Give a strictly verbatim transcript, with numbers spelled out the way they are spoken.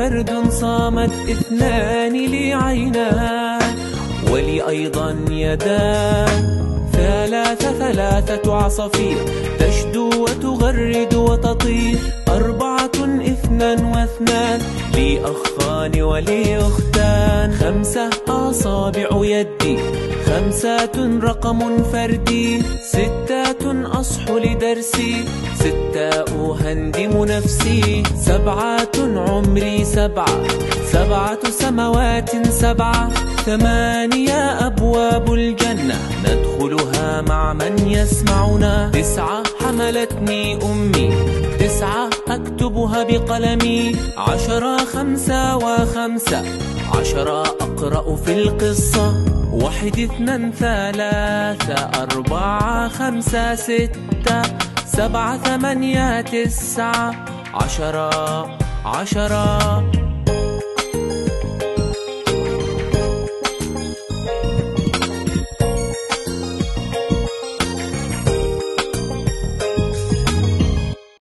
فرد صامت، اثنان لي عينان ولي أيضا يدان، ثلاثة ثلاثة عصافير تشدو وتغرد وتطير، أربعة اثنان واثنان لي أخان ولي أختان، خمسة أصابع يدي خمسات رقم فردي، ستات أصح لدرسي ستة أهندم نفسي، سبعة عمري سبعة سبعة سموات سبعة، ثمانية أبواب الجنة ندخلها مع من يسمعنا، تسعة حملتني أمي تسعة أكتبها بقلمي، عشرة خمسة وخمسة عشرة أقرأ في القصة، واحد اثنان ثلاثة أربعة خمسة ستة سبعة ثمانية تسعة عشرة عشرة